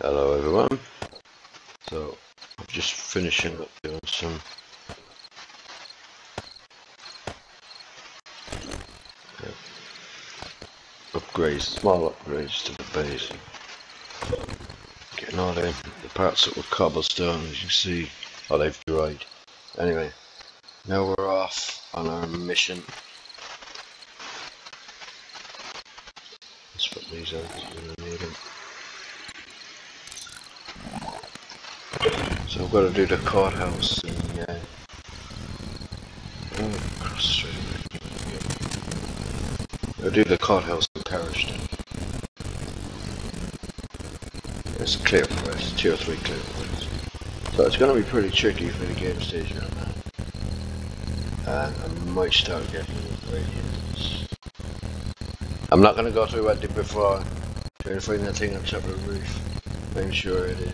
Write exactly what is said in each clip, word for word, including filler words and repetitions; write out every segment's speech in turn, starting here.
Hello everyone. So I'm just finishing up doing some yeah, upgrades, small upgrades to the base. Getting all the, the parts that were cobblestone, as you can see, oh they've dried. Anyway, now we're off on our mission. Let's put these out, so we don't need them. So I've got to do the courthouse in uh, oh, cross street. I'll do the courthouse in Perishton. It's clear for us, two or three clear for us. So it's going to be pretty tricky for the game station on that. And I might start getting radiators. I'm not going to go through what I did before, trying to find that thing on top of the roof. I'm sure it is.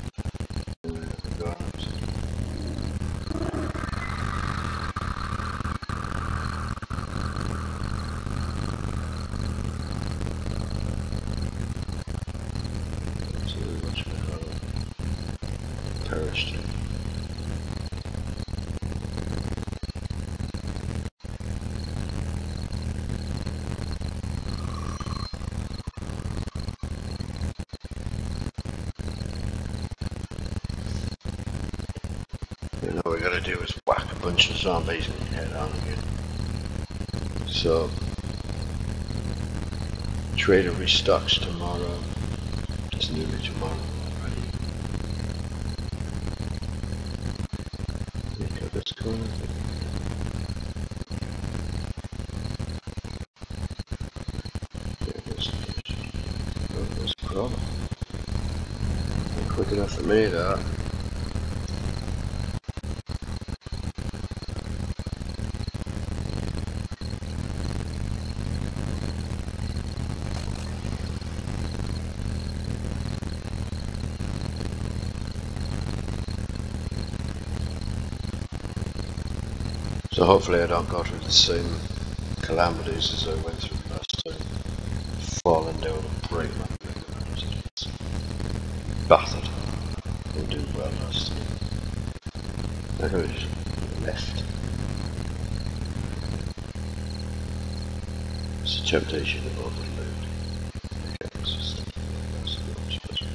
Perishton. And all we gotta do is whack a bunch of zombies and head on again. So, trader restocks tomorrow. It's nearly tomorrow already. Look at this corner. There it is. Oh, there's a problem. Not quick enough for me, that. So hopefully I don't go through the same calamities as I went through last time. Falling down and breaking my leg. Battered. Didn't do well last time. I could have just left. It's a temptation to overload. Okay, let's just that's much better.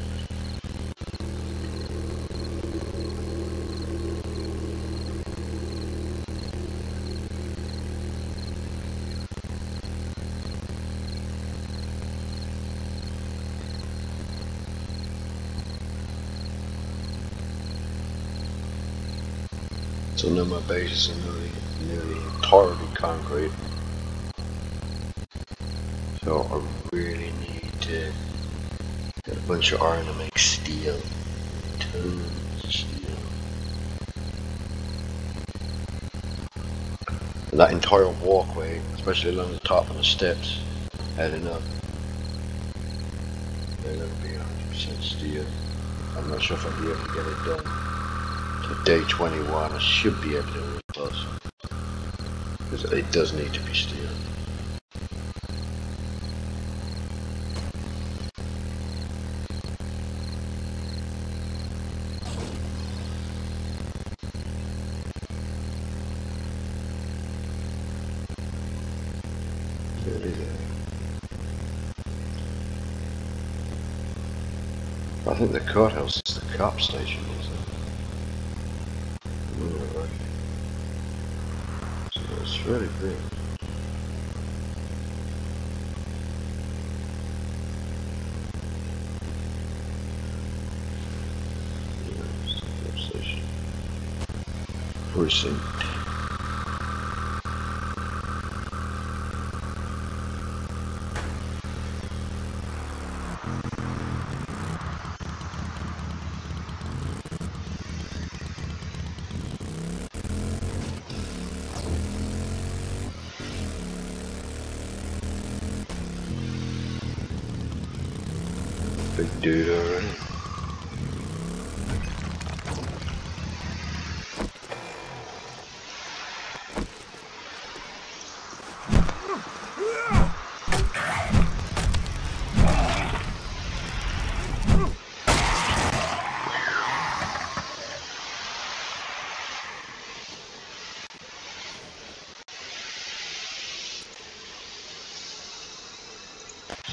So now my base is nearly, nearly entirely concrete. So I really need to get a bunch of iron to make steel. Tons of steel. And that entire walkway, especially along the top of the steps, heading up, they're going to be one hundred percent steel. I'm not sure if I'll be able to get it done. Day twenty-one, I should be able to do it close. Because it does need to be steel. Really there. I think the courthouse is the cop station, isn't it? So it's really big. Station. Precinct. Big dude already.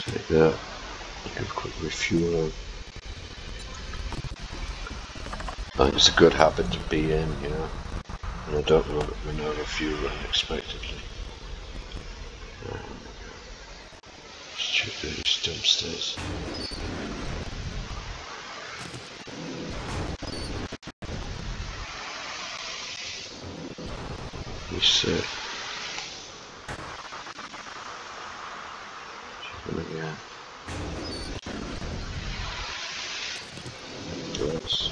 Take that. Give a quick refuel. I think it's a good habit to be in, you know, and I don't want to run out of fuel unexpectedly. Um, let's check these downstairs. Let me see. Check them again. Yes.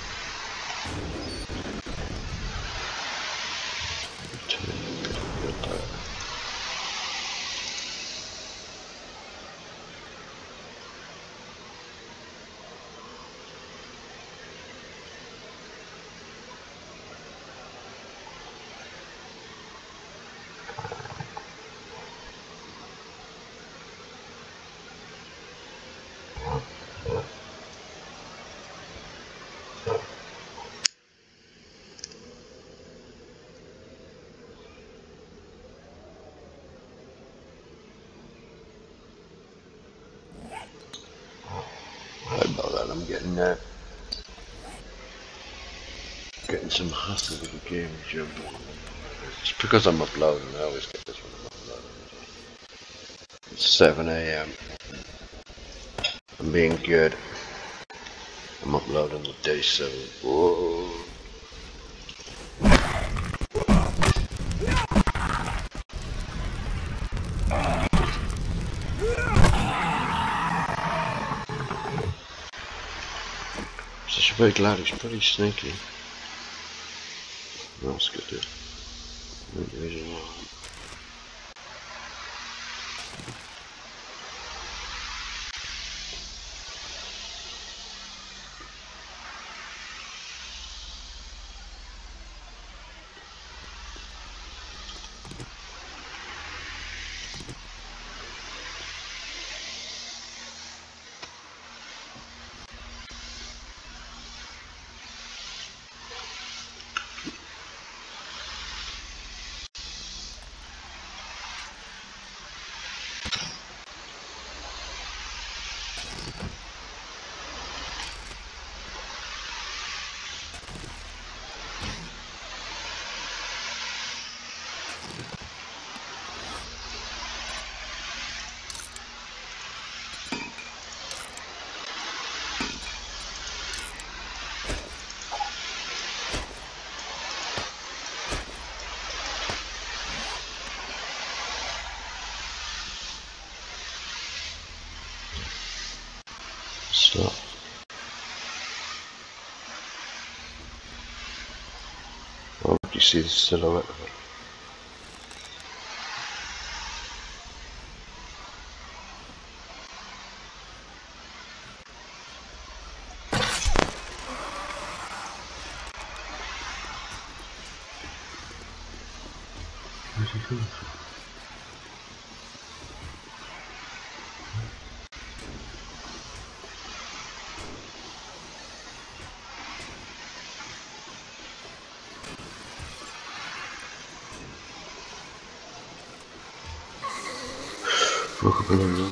I'm getting uh, getting some hassle with the game jump. It's because I'm uploading. I always get this when I'm uploading. It's seven A M I'm being good. I'm uploading the day seven. Whoa. Such a big lad, he's pretty sneaky. That's good, dude. Stop. Oh, do you see the silhouette of it? Where's he coming from? Broke up a little.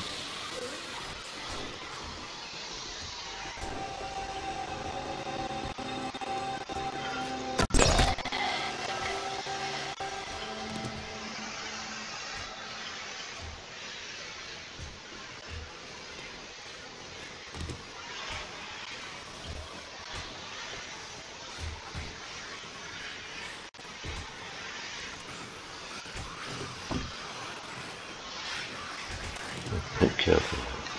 Be careful.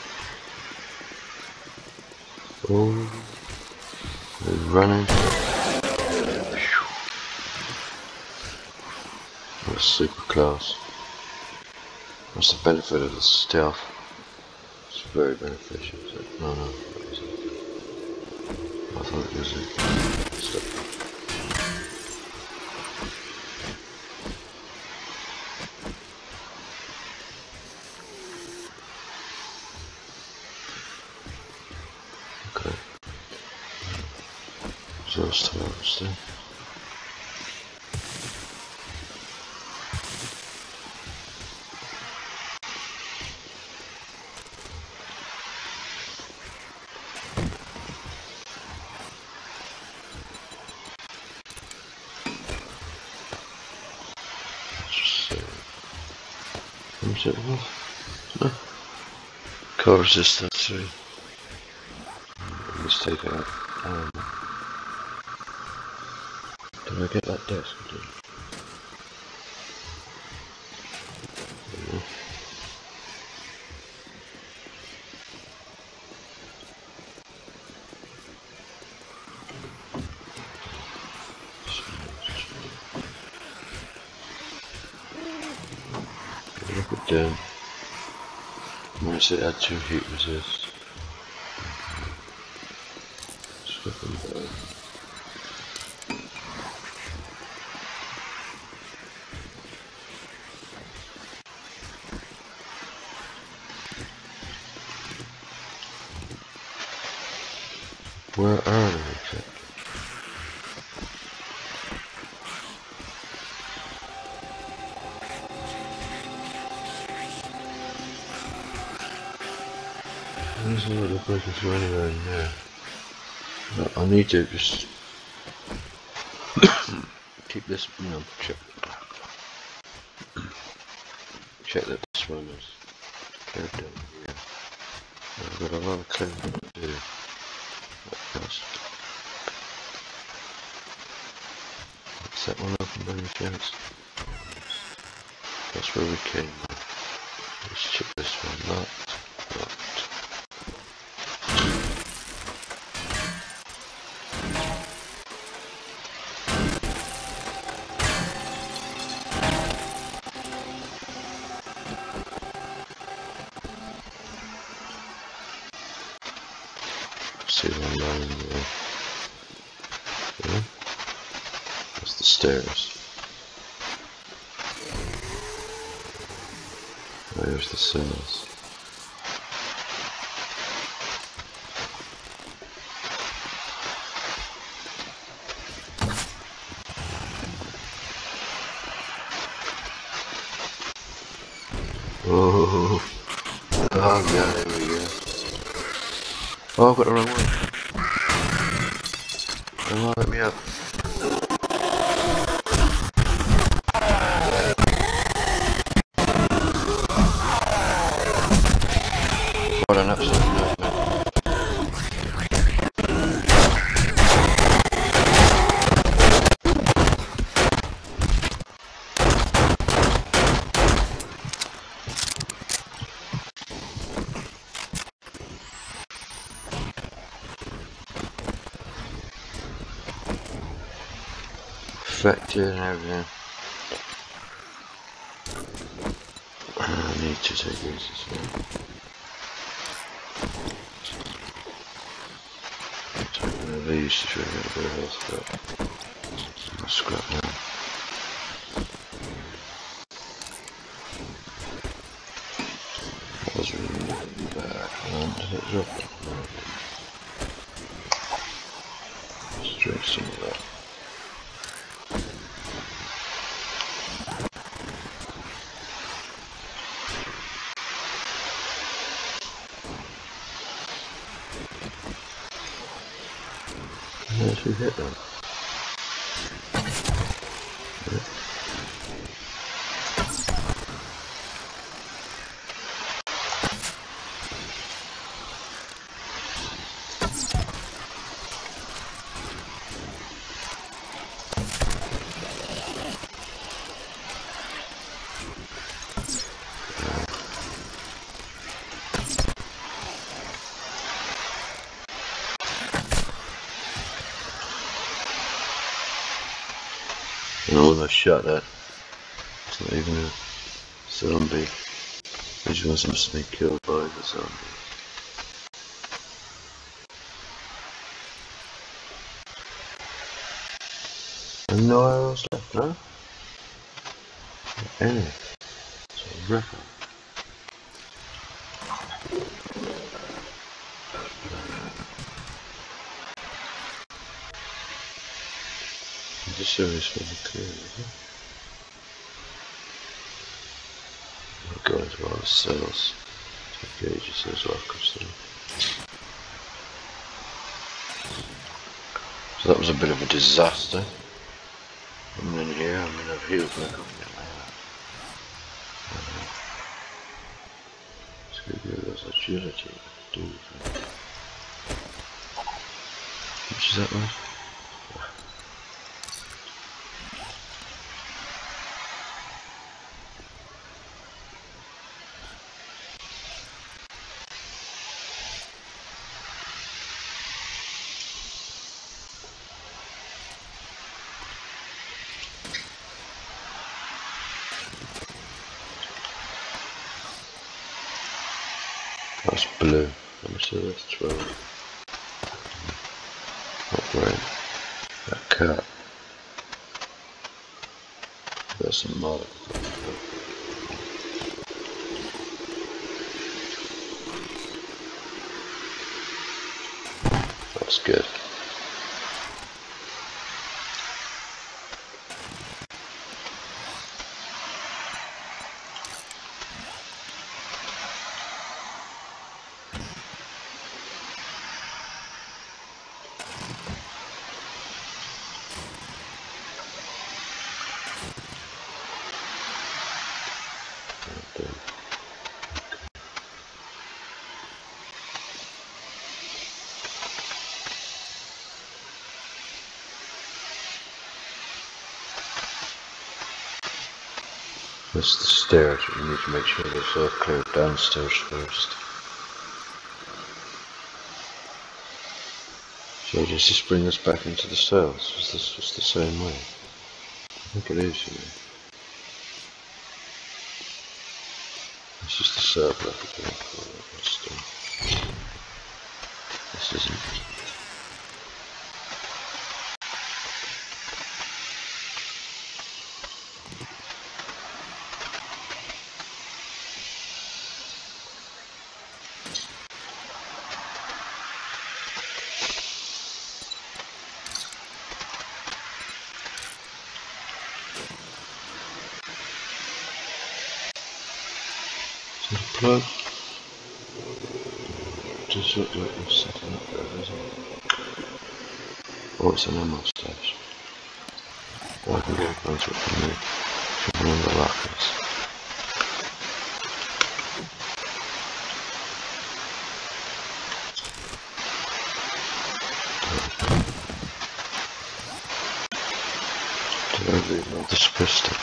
Oh, they're running. That's super close. That's the benefit of the stealth. It's very beneficial. No, no. I thought it was a stop. Those times then. Comes it off? No. Car resistor three. Let's take out. Um, did I get that desk? I did. Look it down. Where's it had two heat resist? Slip them down. Where are they exactly? Doesn't look like it's anywhere in there. No, I need to just keep this, you know, check, check that this one is carried down here. I've got a lot of cleaning to do. That's, is that one open by any chance? That's where we came. Let's check this one. Locked. Locked. See one down in the way. Yeah. That's the stairs. There's the cells. Oh, oh god, there we go. Oh, I've got the wrong one. Come on, let me up. What an absolute nightmare. Affected and everything. I need to take these as well. Take one of these to try and get a bit of health, but I'll scrap now. That was really bad. And did it drop? Let's drink some of that. Yes, we hit that. Yeah. I almost shot that. It's not even a zombie. I just want some snake killed by the zombie. And no arrows left, no? Any. It's a rifle. This service will be clear, isn't it? I'll go into all the cells. Take gauges as well, through. So that was a bit of a disaster. I'm in here, I mean I've healed back up now. Figures agility. Do which is that one? That's blue. How much is this? twelve. Not red. That cat. That's some mod. That's good. That's the stairs, but you need to make sure there's all cleared downstairs first. So does this bring us back into the cells? Is this just the same way? I think it is, you know. It's just a cell block again. This isn't. Plug. Does look like we're setting up there, doesn't it? Oh, it's an ammo stash. Oh, I can get a bunch of it from me. From one of the lockers. Did I reload this pistol?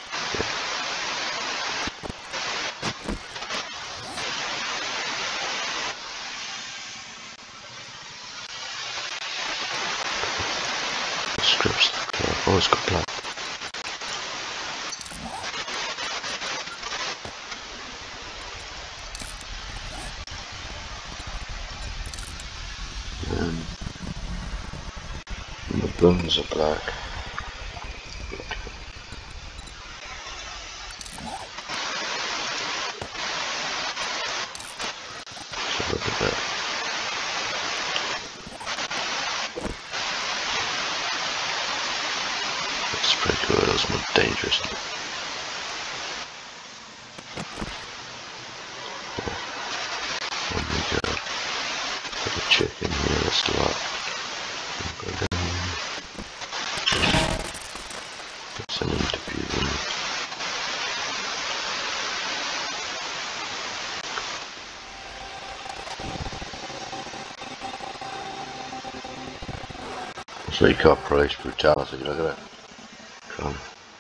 Oh, it's got black. Um, and the buns are black. So look at that. Pretty cool, that's more dangerous. Oh my god. Got a chick in here, that's locked. Go down. It's an interview room. That's what you call police brutality, look at that. Come.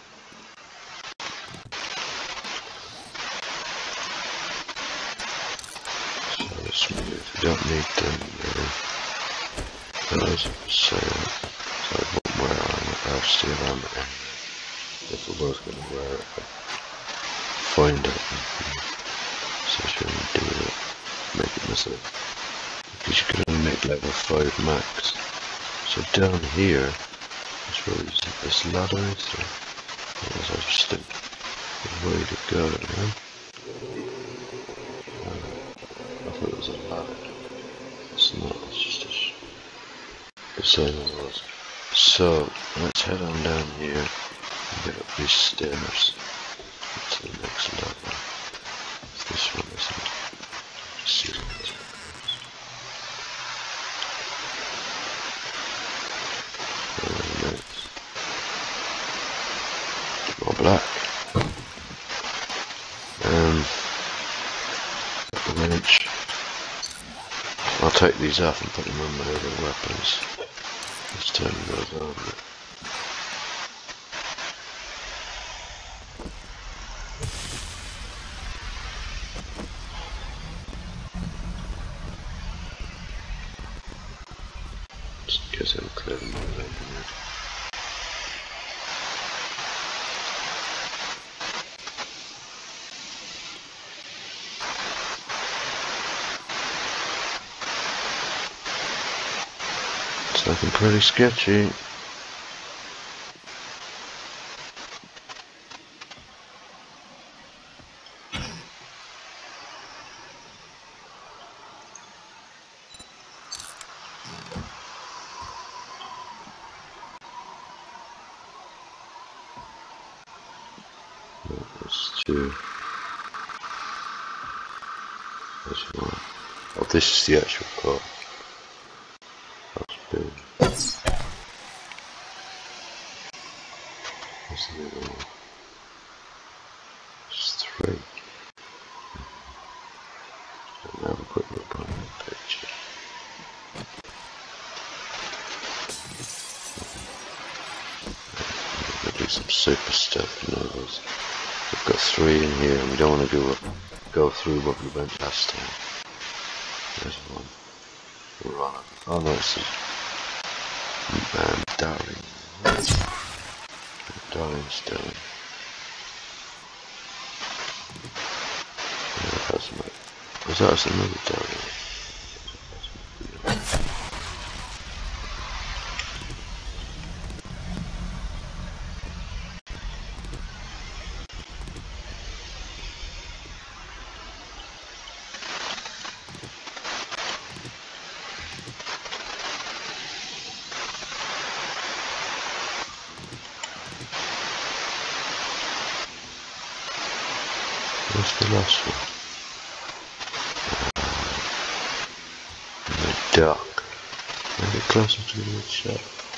So let's move. We don't need them really. Those are for sale. So I won't wear on our steel armor anyway. If we was going to wear it, I'd find it and see if we can do it. Make it myself. Because you can only make level five max. So down here, that's where this ladder is. So that's just the, the way to go, you know? Uh, I thought it was a ladder. It's not, it's just a sh the same as it was. So, let's head on down here and get up these stairs to the next level. It's this one, isn't it? Just see what it is. More black. Um, Got the wrench. I'll take these off and put them on my other weapons. Let's turn those on. Just guess I'll clear them all out. It's looking pretty sketchy. That's two. That's one. Oh, this is the actual car. That's big. What's the other one? It's three. Let me have a quick look on that picture. I'm gonna do some super stuff, you know those. We've got three in here and we don't want to go, go through what we went last time. There's one. We're on it. Oh no, it's um, Darling. Darling Sterling. Yeah, that's my. Was that another Darling? Where's the last one? In the dark. Maybe closer to the shop.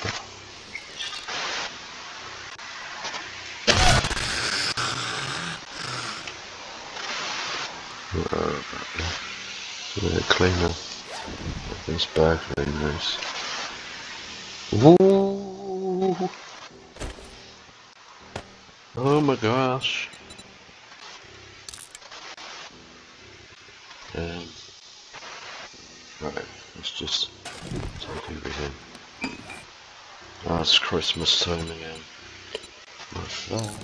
So they're cleaner. This bag very nice. Ooh. Oh my gosh. Um, right, let's just take everything. Oh, it's Christmas time again. My phone.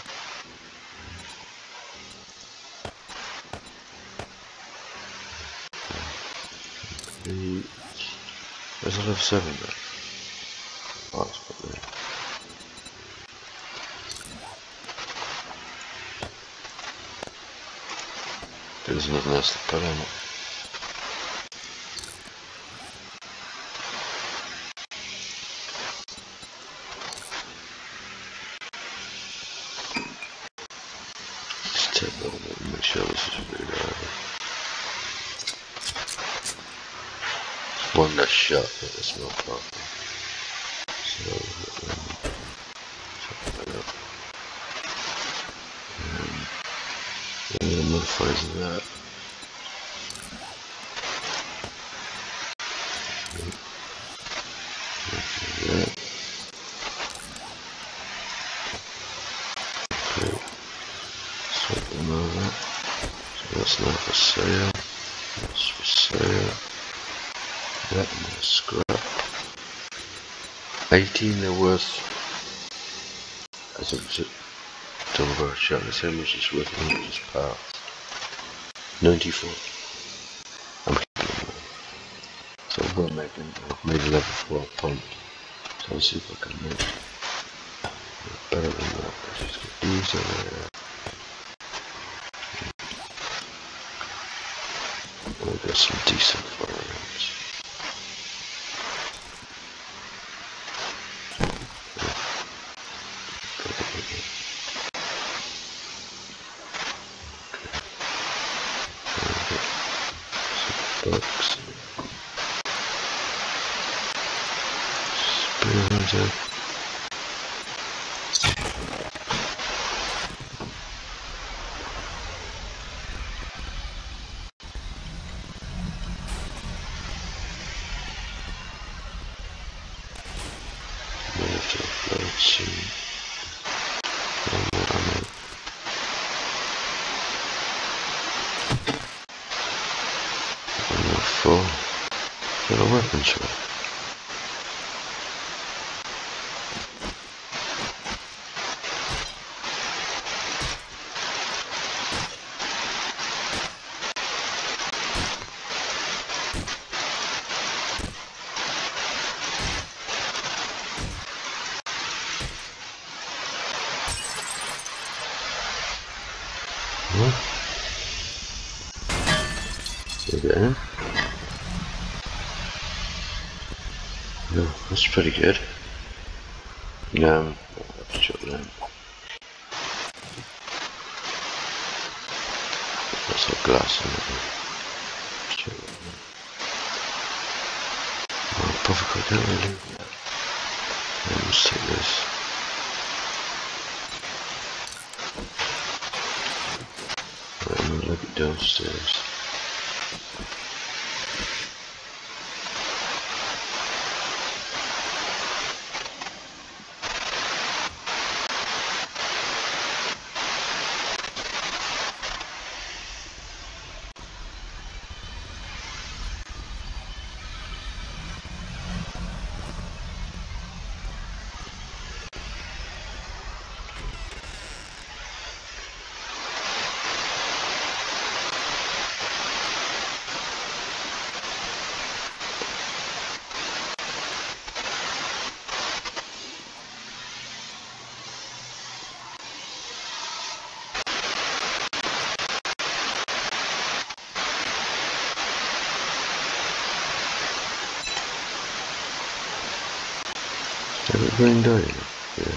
The, there's a level seven there. Oh, it's put there. There's nothing else to put in it. Just take that a bit and make sure this is really over. It's one less shot, but it's not problem. So, um, check that out. Um, yeah, the modifiers of that. Yeah. Okay. Swap them over. So that's not for sale. That's for sale. That and that's scrap. eighteen they're worth. As a double shot, the same much is worth how much is parts. ninety-four. I'm kidding that. So we're making, I've made a level four pump. So I'll see if I can make it better than that. Let's just get these over there. We'll get some decent firearms. Books. Spearhead. see. One more ammo. One more full. Is that a weapon shop? Okay. Yeah, that's pretty good. No, that's shut down. That's got glass in it. Shut it down. Oh, probably can't really leave that. Yeah, let's take this. Right, I'm gonna look at downstairs. Have a green dye in it? Yeah.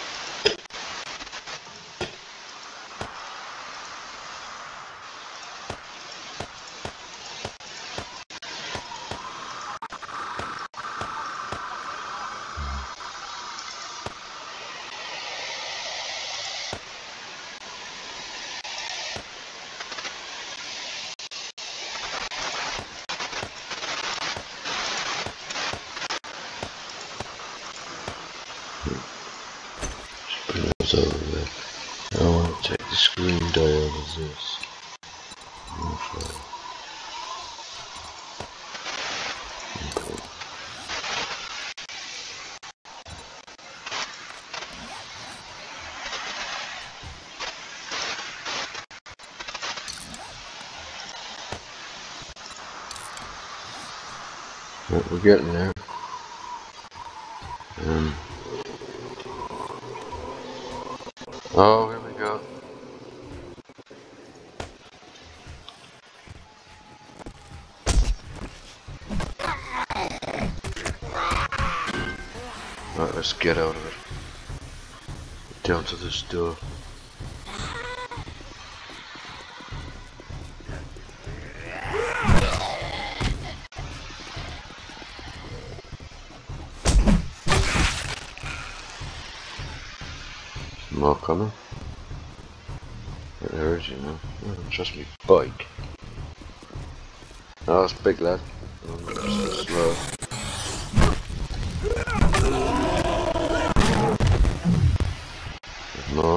Bring those over there. I want to take the screen dye out of this. Okay. Right, we're getting there. Um, oh, here we go. Right, let's get out of it. Down to this door. More coming. There is, you know. Oh, trust me, bike. Oh, it's big, lad. Oh, so slow. No.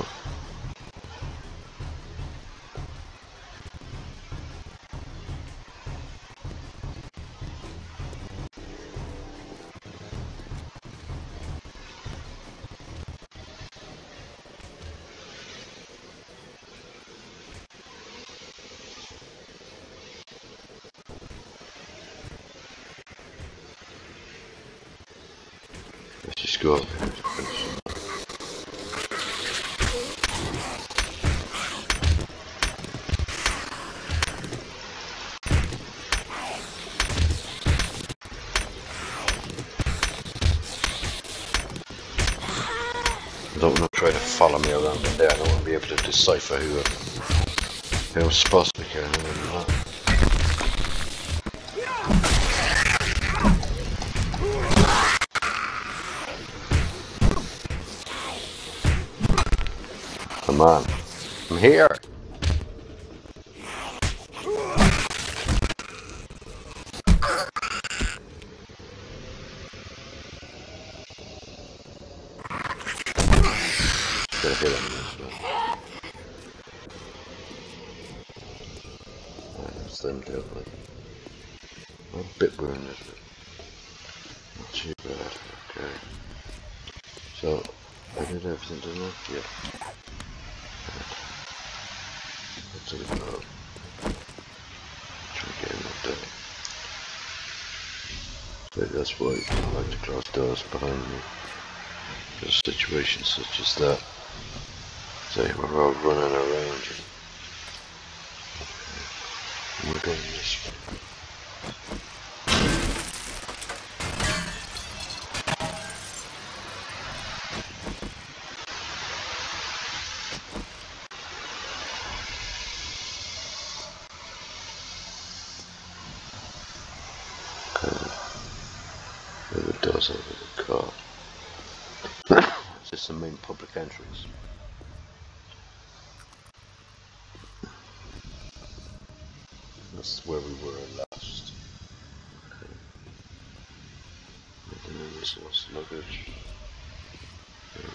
Let's just go up there. I don't want to try to follow me around in there. I don't want to be able to decipher who, who I'm supposed to be killing and who not. Come on, I'm here. That's them dealt with. I'm a bit wounded, but not too bad. Okay. So, I did everything, didn't I? Yeah. Let's have a go. Try getting that done. So that's why I like to close doors behind me. Because situations such as that. So we're all running around. And we're going this way. Where the doors over the car. Is this the main public entrance? That's where we were last. Okay. And then this was luggage. Okay.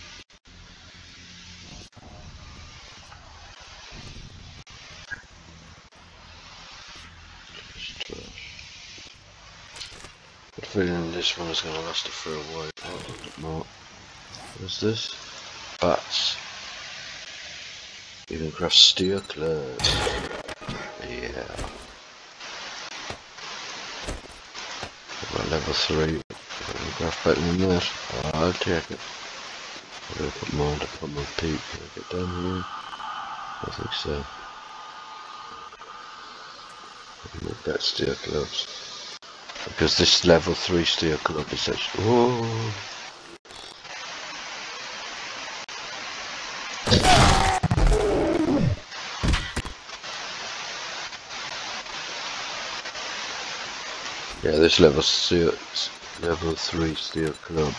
Trash. But feeling this one is going to last it for a while. Oh, a bit more. What's this? Bats. You can craft steel clubs. Yeah. About level three. You can craft better than that. Oh, I'll take it. I'm going to put more to put my peak. Can I get down here? I think so. Make that steel gloves. Because this level three steel glove is actually. Oh. Yeah, this level steel, level three steel club.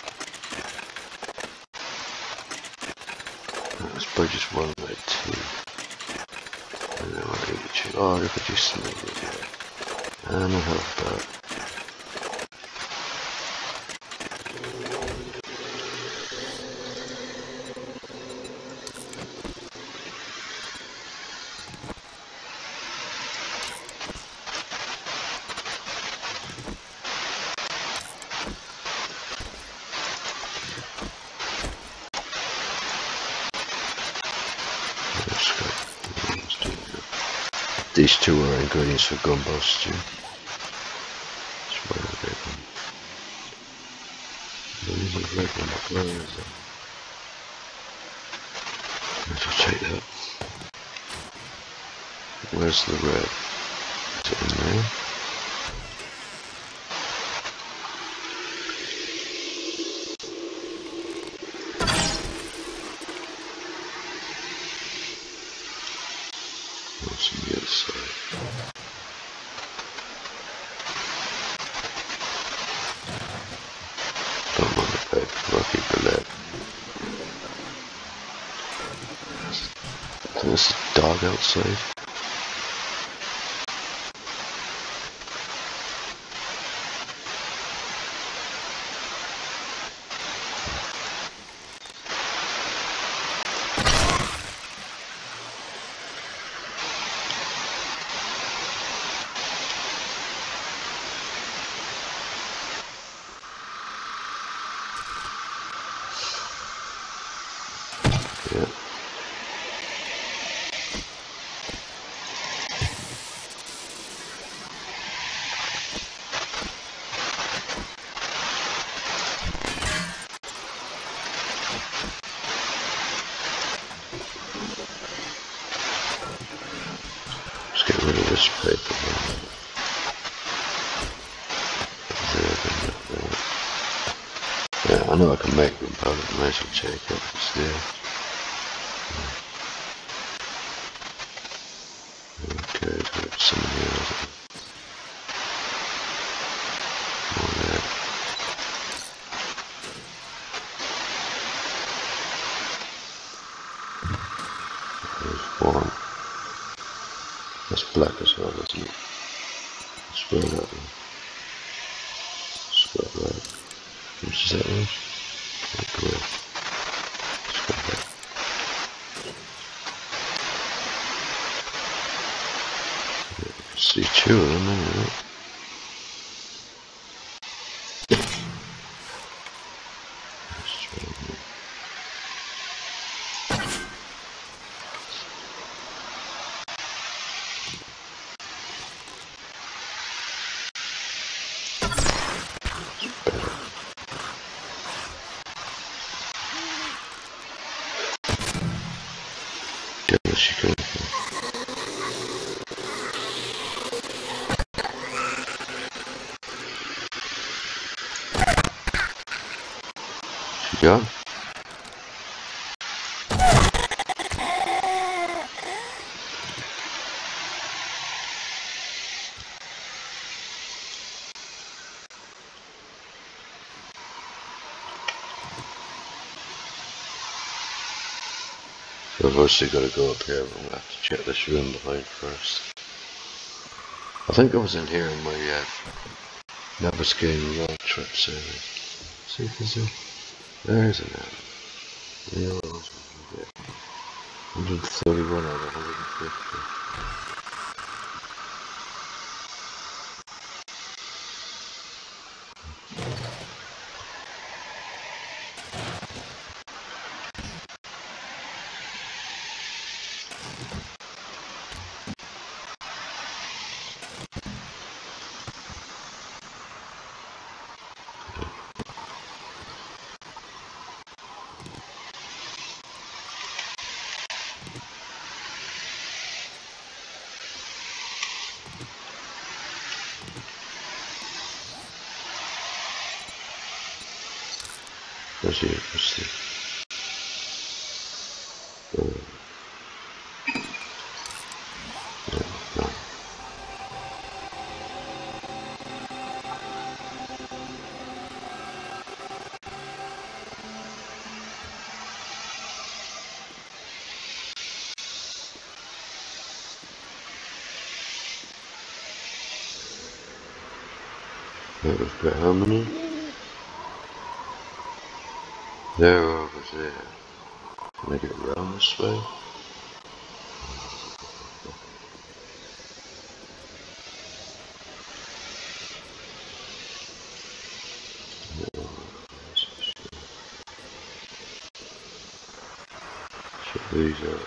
That's probably just one way two. And then I'll give it you. Oh, look at you smell it there. And a health bar. These two are ingredients for gumbo stew. That's why I get them. There is a red one up there, is it? I'll take that. Where's the red? Is it in there? What's on the other side? Don't mind the paper, I'll keep the lead. There's a dog outside. Yeah. Let's get rid of this paper. Yeah, I know I can make them, but I might as well check it. It's there. Okay, so some of the others. More there. There's one. That's black as well, isn't it? Spell that one. Spell that. Which is that one? Grey. Spell that. See two of them anyway. Where's she coming from? She gone? So I've obviously got to go up here, but I'm going to have to check this room behind first. I think I was in here in my uh, Navigating road trip series. See if there's a... There's an arrow. Yeah, what else we can get? one hundred thirty-one out of one hundred fifty. Where's he? Where's he? Oh. No, no. Right, we've got how many? They're over there. Can I get around this way? Check these out.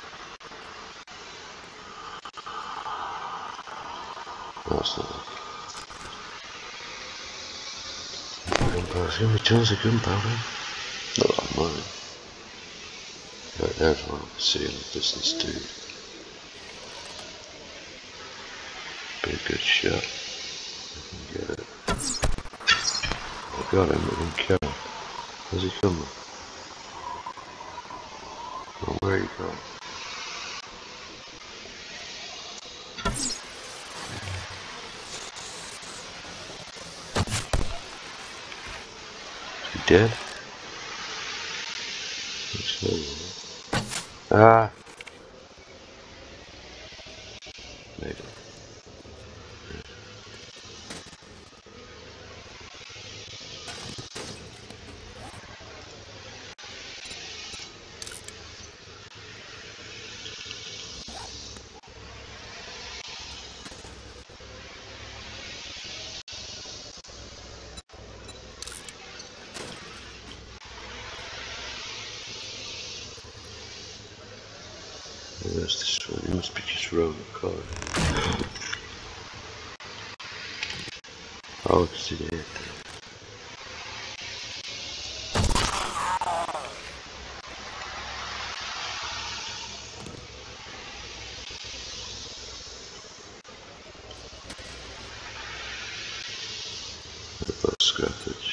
That's not it. Gunpowder. Give me tons of gunpowder. Not a lot of money. Right, there's one I can see in the distance too. Be a good shot. I can get it. I got him, I didn't kill him. Where's he coming? Oh, where are you going? Is he dead? Ah! Made it. Where's this one? He must be just around the corner. Oh, it's in here. What about scrappage?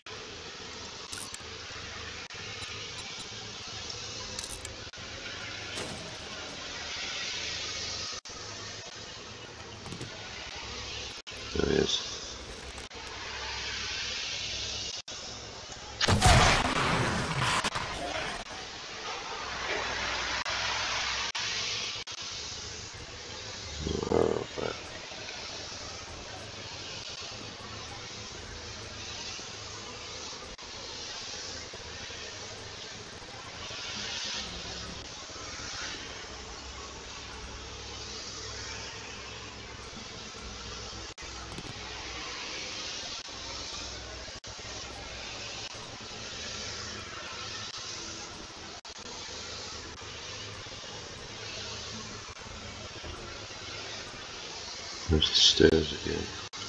There he is. Oh, but There's the stairs again.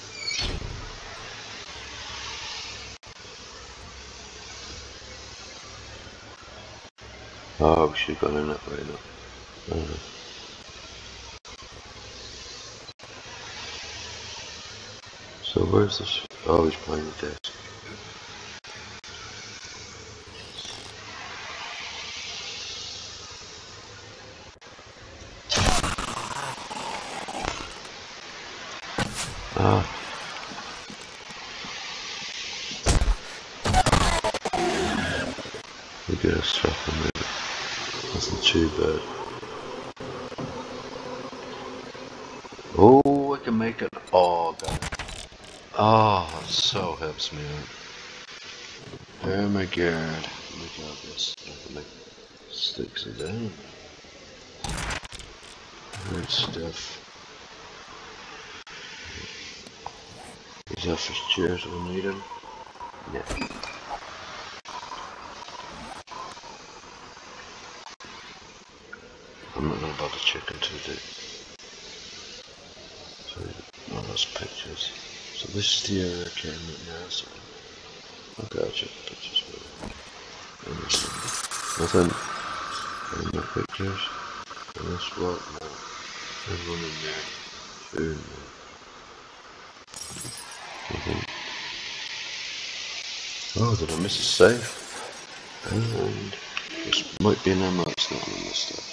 Oh, we should have gone in that way now. Uh, so where's this? Oh, he's behind the desk. Ah. We get a strap on it. Wasn't too bad. Oh, I can make it. Oh, God. Oh, it so helps me out. Oh my God. Look at this. I can make sticks it down. Good stuff. These office chairs will need them. Yeah. I'm not going to bother checking to the. Oh, those pictures. So this is the area I came in now, so. Okay, I'll check the pictures for you. Nothing. Any more pictures? And this what? No. There's one in there. Two in there. Nothing. Oh, did I miss a safe? And this might be an ammo, it's not on this stuff.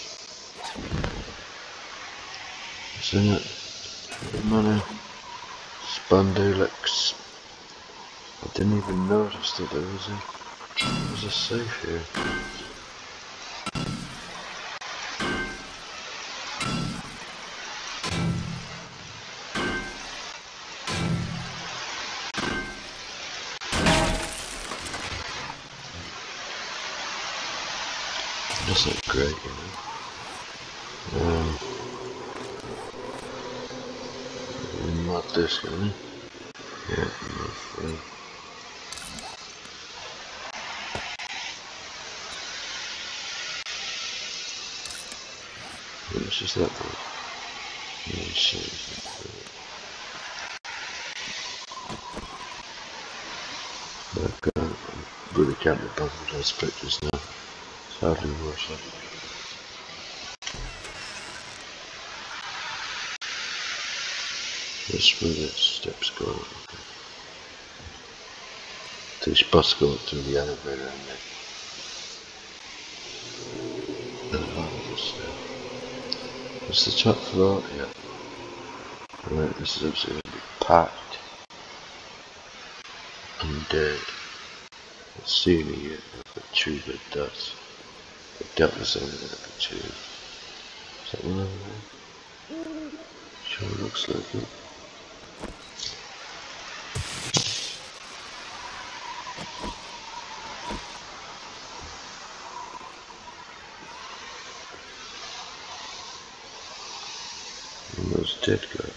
Isn't it? Money. Spondylix. I didn't even notice that there was a, there was a safe here. That's not great, you know. Um, not this, can I? Yeah, no, fine. How much is that one? Let me see. I can't, I really can't be bothered with those pictures now. It's hardly worth it. That's where the steps go. Okay. These bus go up through the elevator and then the bottom of the stairs. What's the top floor? Yeah. Right, this is actually going to be packed and dead. The ceiling here, I've got two good dots. The dot is only going to be two. Is that one over there? Sure looks like it. And those dead guys.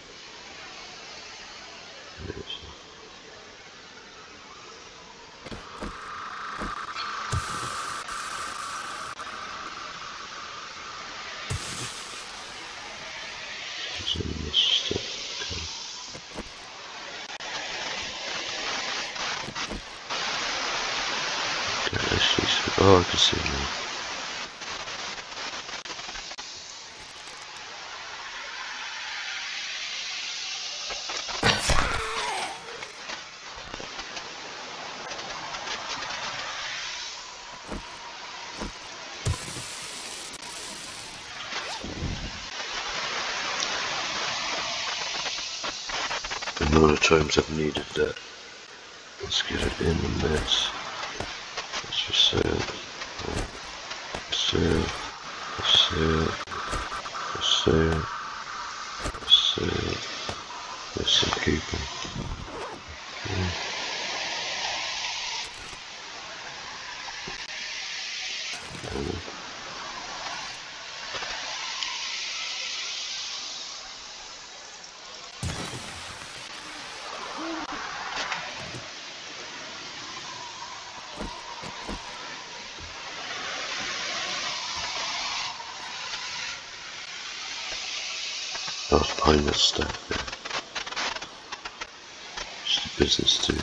Oh, I can see now. The amount of times I've needed that. Let's get it in the mess. Let's just say it. Save, save, save, save, let's see, keep them. Yeah. I was behind that stuff there. Just a business too.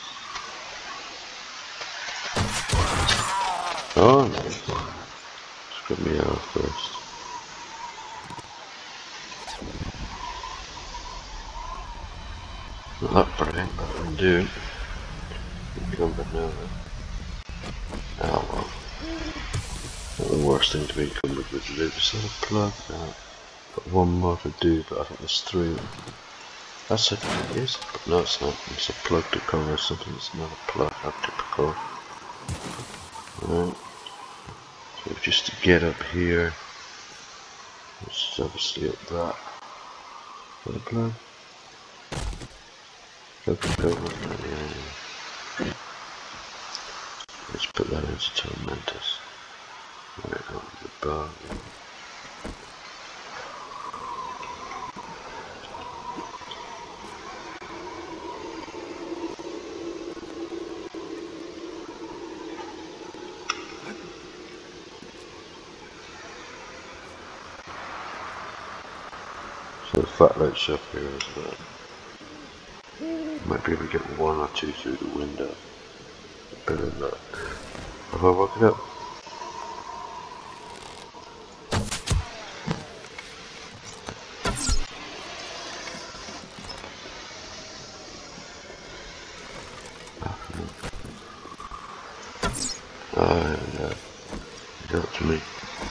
Oh no. Just got me out first. Not that brilliant, but I can do. Become banana. Oh well. Not the worst thing to be encumbered with loot. Is that a plug? No. Got one more to do, but I think there's three. That's it, it is. But no, it's not. It's a plug to cover something that's not a plug. How typical. Right. So just to get up here, let's obviously up that. Is that a plug? Plug to cover. Yeah. Let's put that into Tormentus. Right on the bar. So the Phat Lootz up here as well. Might be able to get one or two through the window. A bit of luck. Have I woken up? Oh yeah, get up to me.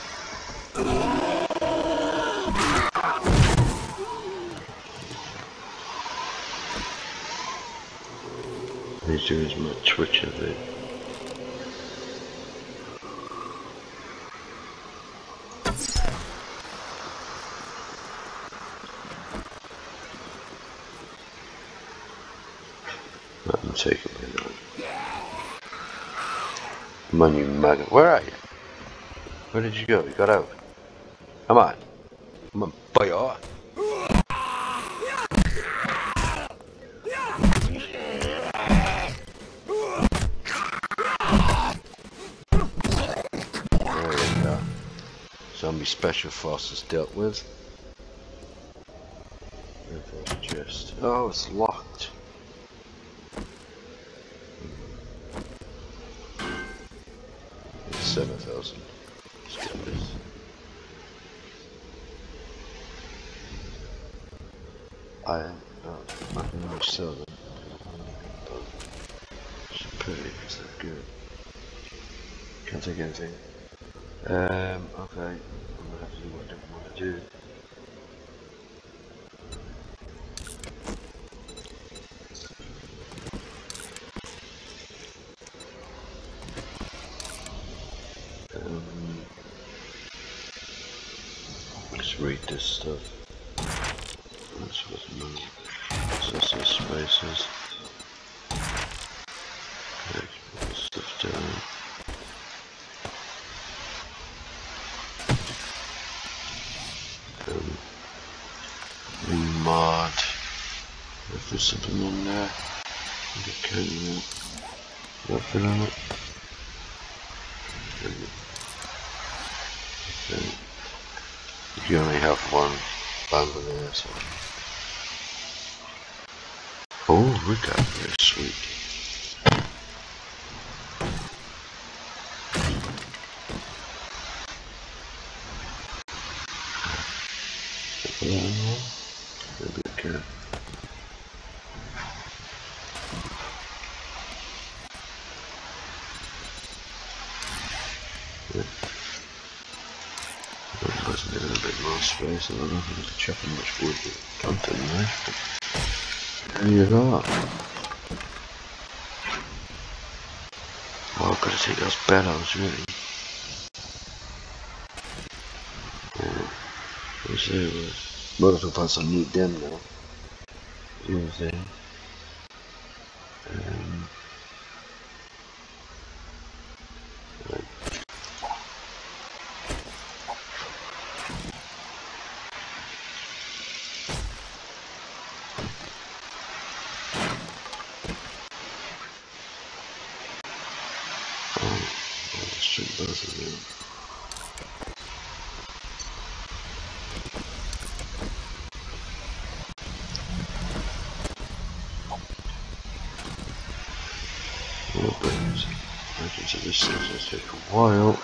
He's doing his much twitch of it. Let him take a minute. Come on, you maggot. Where are you? Where did you go? You got out. Come on. Come on, boy. Oh. There you go. Zombie special forces dealt with. Just. Oh, it's locked. Seven thousand. Let's get this. I uh, I can only sell them. It's pretty, it's that good. Can't take anything. Um, okay. I'm gonna have to do what I didn't want to do. Um, let's read this stuff. That's what's money. So some spaces. Okay, put this stuff down. Um, mod. If there's something in there, I can nothing on it. Okay. You only have one bundle there, so. Oh, look at that, very sweet. Put that in there. Maybe I can. Yeah. I was a little bit more space, I don't know if I was chopping much wood with content left. There you go. Oh, I've got to take those bellows, really. Oh, what's there? Might as well find some need them now. Use them. Um, right. Both of them. Oh, but imagine so this thing's going to take a while.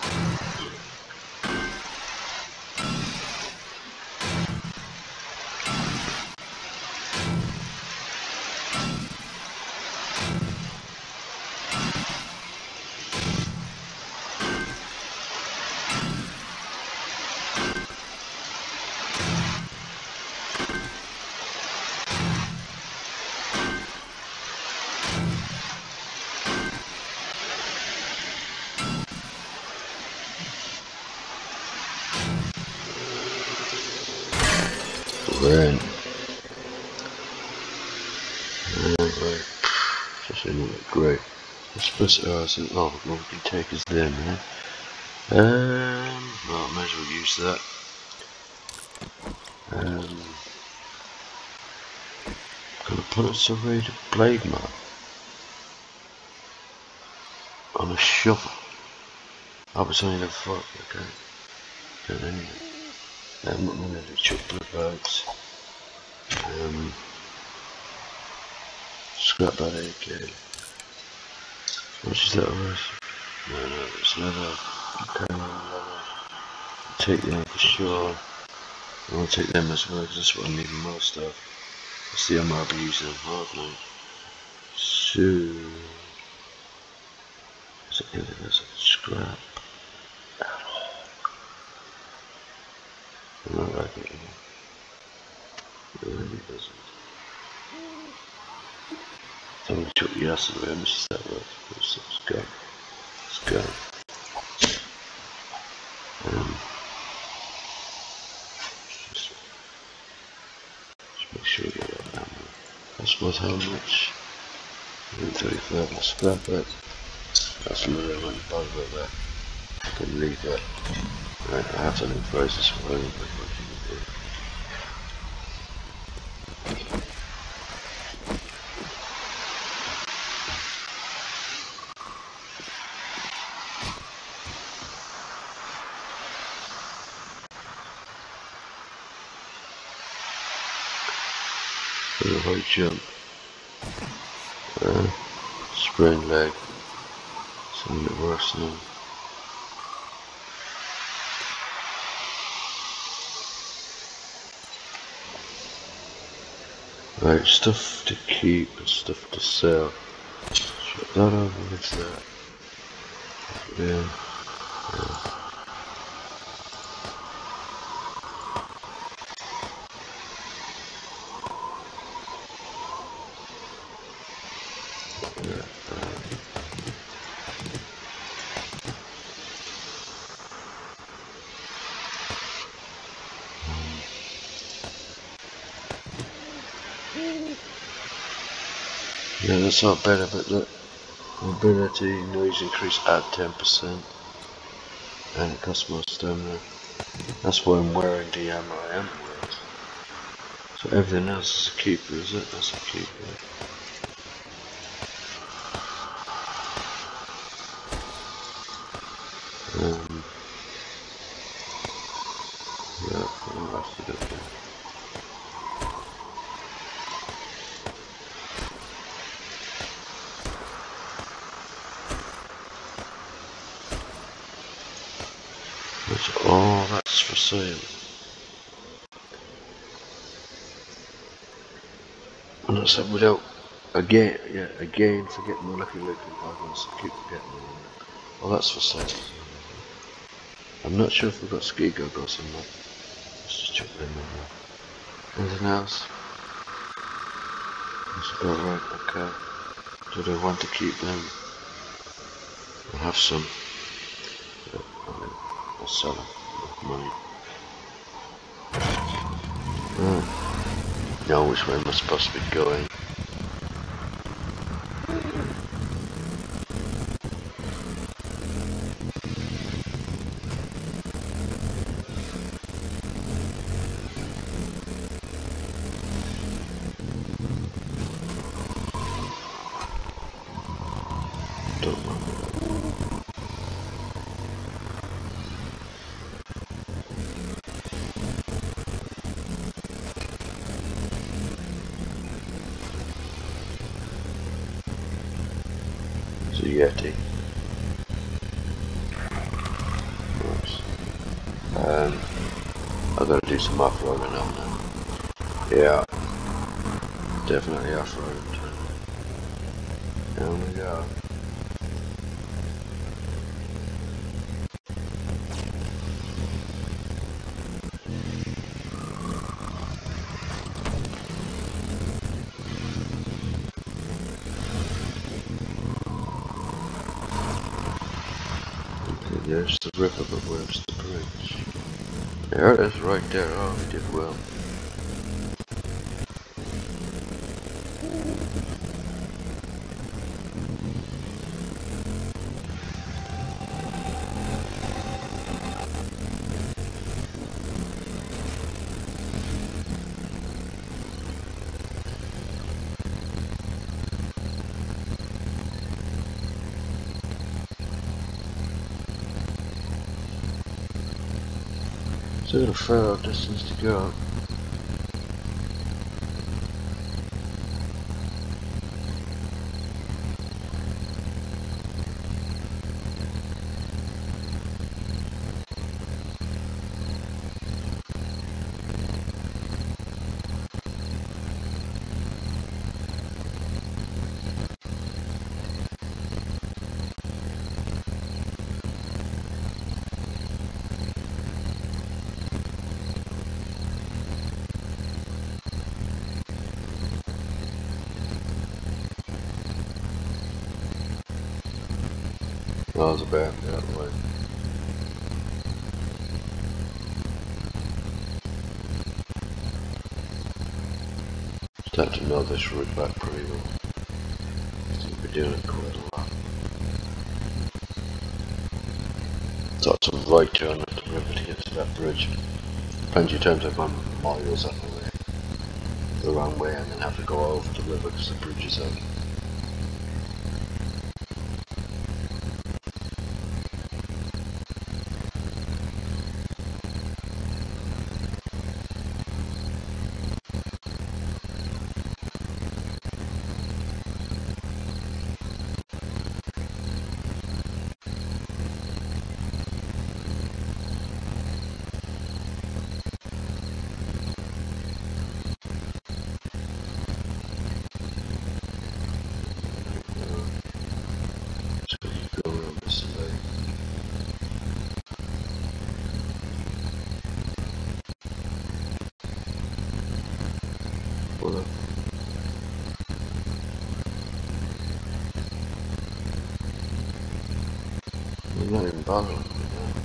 Right. Alright. Just anyway, great. I suppose oh, I said, oh, well, we can take us there, man. Um, well, I might as well use that. Um, gonna put a serrated blade mark on a shovel. I was only the fuck, okay. So anyway, um, I'm gonna do chocolate bags. Um, scrap that A K. How much is that worth? No, no, it's leather. Okay, leather. Take them for sure. I want to take them as well because that's what I'm needing most of. That's the ammo I'll be using on hard mode. So, so anything that's like scrap. I don't like it. It really doesn't. Somebody took the acid away. How much is that worth? Let's go. Let's go. Um, just, just make sure we get that ammo. That's worth how much? thirty-five. Let's scrap it. That's another one. Bother about that. I can leave that. Right, I have something frozen, so I don't know what you can do. A high jump, uh, sprained leg, something that works now. Right, stuff to keep and stuff to sell. Shut that over with that. Yeah. Yeah. Yeah, that's not better, but the mobility noise increase at ten percent, and it costs more stamina. That's why I'm wearing the ammo I am wearing. So everything else is a keeper, is it? That's a keeper. Um, yeah, I'll have to do it. Oh, that's for sale. And I said, without, again, yeah, again, forget my lucky looking. I'm going to keep forgetting it. Oh, that's for sale. I'm not sure if we've got ski goggles or not. Let's just check them in there. Anything else? That's about right, okay. Do they want to keep them? I'll have some. But I'll sell them with money. Right. Now which way am I supposed to be going? Don't know. a Yeti. Nice. Um, I've got to do some off-roading now. Yeah, definitely off-road. There we go. Okay, there's the river, but where's the bridge? There it is, right there. Oh, we did well. Still got a fair distance to go. Miles about that way. Start to know this route back pretty well. Seem to be doing it quite a lot. So it's a right turn at the river to get to that bridge. Plenty of times I've gone miles up the way, the wrong way, and then have to go over the river because the bridge is out. I'm not even bothering with that.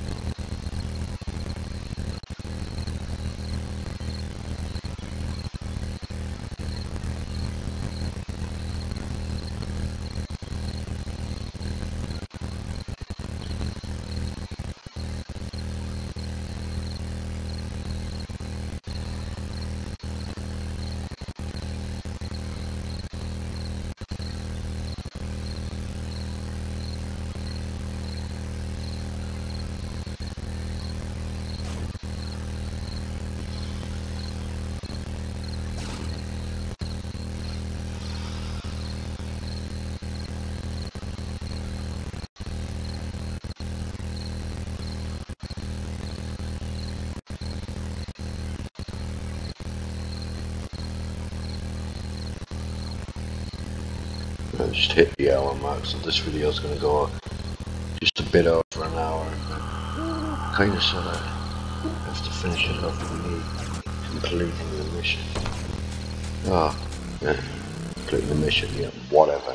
I just hit the hour mark, so this video is going to go just a bit over an hour. Kind of sort of have to finish it off with me completing the mission. Oh, yeah, completing the mission, yeah, whatever.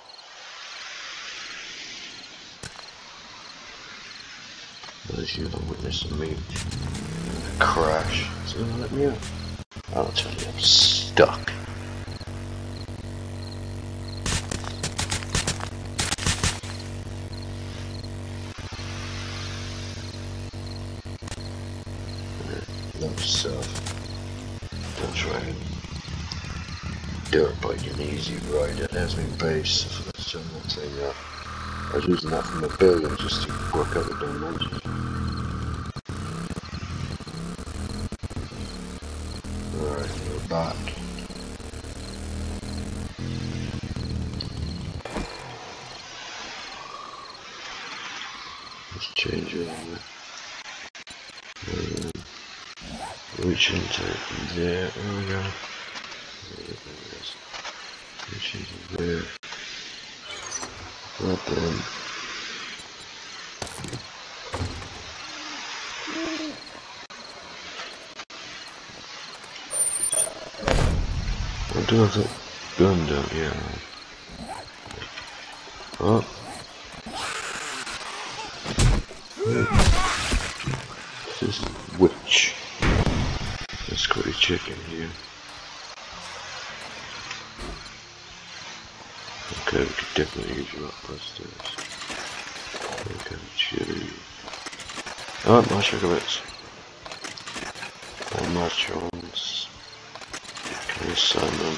As you are witnessing me crash, it's going to let me out. I'll tell you, I'm stuck. Yourself. Don't try and dirt bike an easy ride. It has been base for the general thing. Uh, I was using that from a billion just to work out the dimensions. Alright, we're back. change it on there. Um, reach into there. There we go. Reach into there. Right then. I do have that gun down here. Oh. This is witch. Let's go to chicken here. Okay, we could definitely use you up upstairs. Okay, chili. Oh, my sugar bits. And mushrooms. Okay, salmon.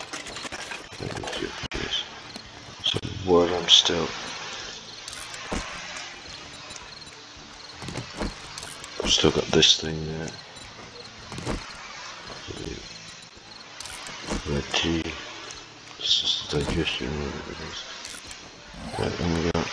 So while I'm still I've still got this thing there. Red tea. This is the digestion, whatever it is. Right, there we go.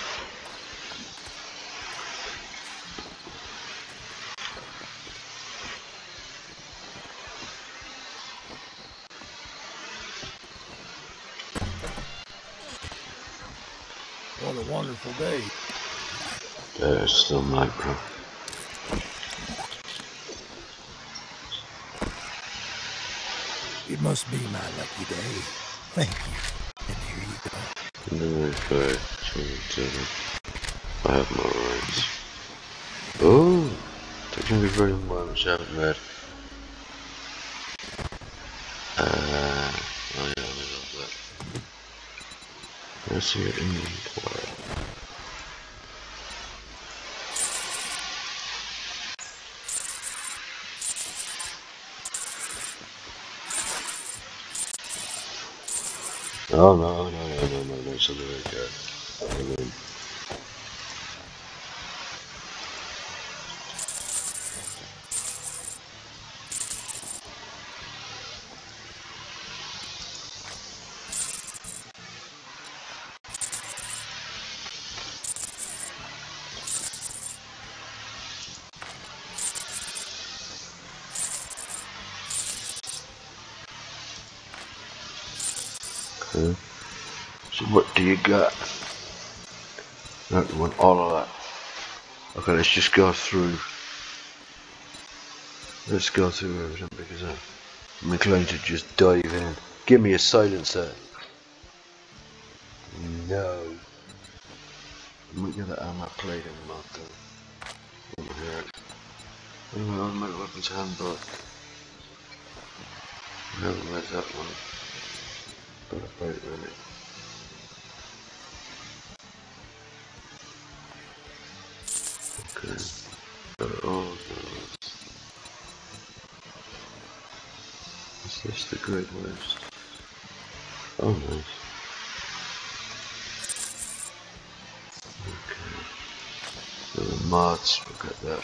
What a wonderful day. There's still night, bro. It must be my lucky day. Thank you. And here you go. And then if I change it, I have my rights. Oh! There's going to be very long, which I haven't read. Uh, oh yeah, I love that. Let's see your inventory. Oh no, no, no, no, no, no, something like that. I mean, okay. So what do you got? No, you want all of that. Okay, let's just go through. Let's go through everything because I'm inclined to just dive in. Give me a silencer. No. I might get that armor plate in the mouth though. Over here. Anyway, automatic weapons handbook. I haven't read that one. But I've read it. Okay. Oh no. Is this the Great West? Oh nice. Okay. So the mods, we've got that.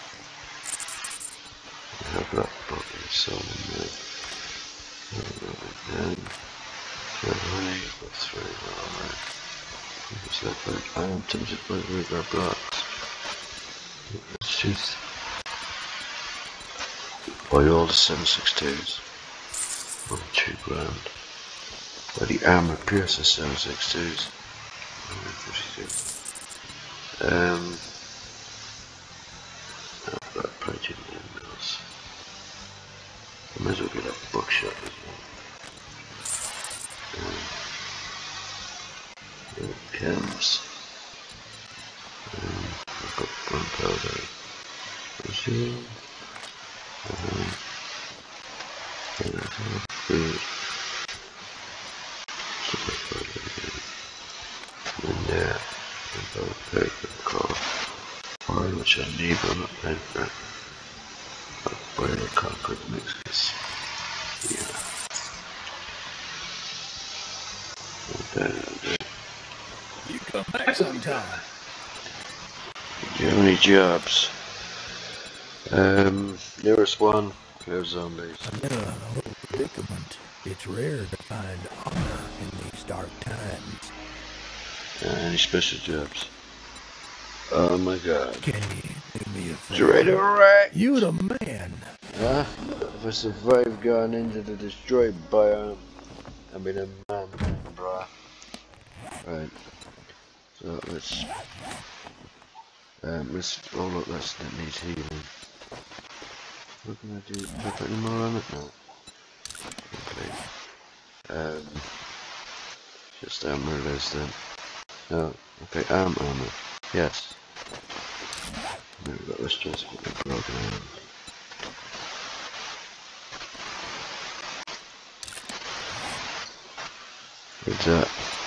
We have that book and so on there. Then three, three, alright. What's that like? I am tempted by the rigor blocks. Let's just buy all the seven six twos for two grand. By the armor pierces seven six twos. Um, I've got printed windows. I might as well get a bookshop as well. Um, there it comes. Um, I've got gunpowder. Zero. Um, food. And there, about paper called oil, which I need, but I'm not paying for it. I'll buy the concrete mixes. Yeah. And then, and then. You come back sometime. Do you have any jobs? Um, nearest one, clear zombies. I'm in a little predicament. It's rare to find honor in these dark times. Uh, any special jobs? Oh my god. Can you do me a Straight favor? wreck! You the man. Huh? If I survive going into the destroyed biome, I mean a man, bruh. Right. So let's um let's oh look, that's that needs healing. What can I do? Can I put any more on it now? Okay. Um just armor this then. Oh, okay, arm armor. Yes. Now we've got this chest with the broken arm. What's that?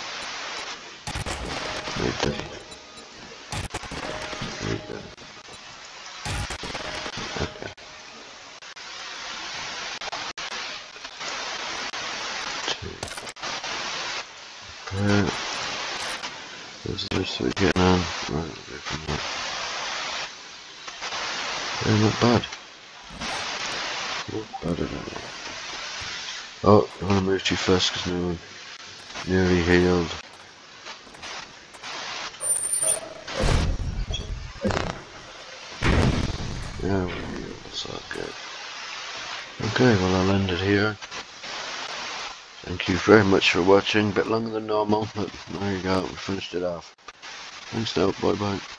Right there. Right there. Okay. Two. Right. There's this we're getting on. Right, we'll go from that. Yeah, not bad. Not bad at all. Oh, I want to move to you first because no one nearly healed. Yeah, we're healed, that's all good. Okay, well I'll end it here. Thank you very much for watching, a bit longer than normal, but there you go, we finished it off. Thanks now, bye bye.